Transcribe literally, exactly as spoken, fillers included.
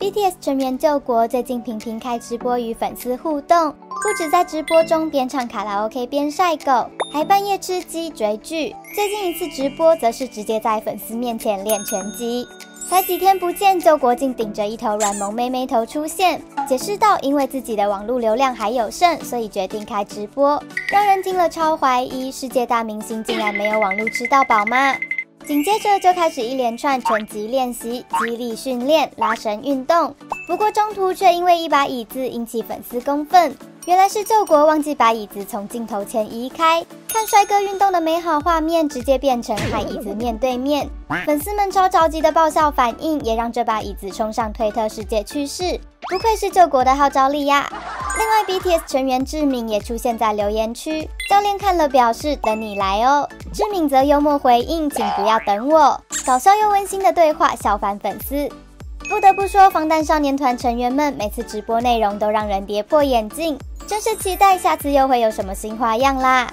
B T S 成员救国最近频频开直播与粉丝互动，不止在直播中边唱卡拉 OK 边晒狗，还半夜吃鸡追剧。最近一次直播则是直接在粉丝面前练拳击。才几天不见，救国竟顶着一头软萌妹妹头出现，解释道因为自己的网络流量还有剩，所以决定开直播，让人听了超怀疑世界大明星竟然没有网络吃到饱吗？紧接着就开始一连串拳击练习、肌力训练、拉绳运动，不过中途却因为一把椅子引起粉丝公愤。原来是救国忘记把椅子从镜头前移开，看帅哥运动的美好画面直接变成和椅子面对面，粉丝们超着急的爆笑反应，也让这把椅子冲上推特世界趋势，不愧是救国的号召力呀！另外 B T S 成员志敏也出现在留言区，教练看了表示等你来哦，志敏则幽默回应请不要等我，搞笑又温馨的对话笑翻粉丝。不得不说，防弹少年团成员们每次直播内容都让人跌破眼镜，真是期待下次又会有什么新花样啦！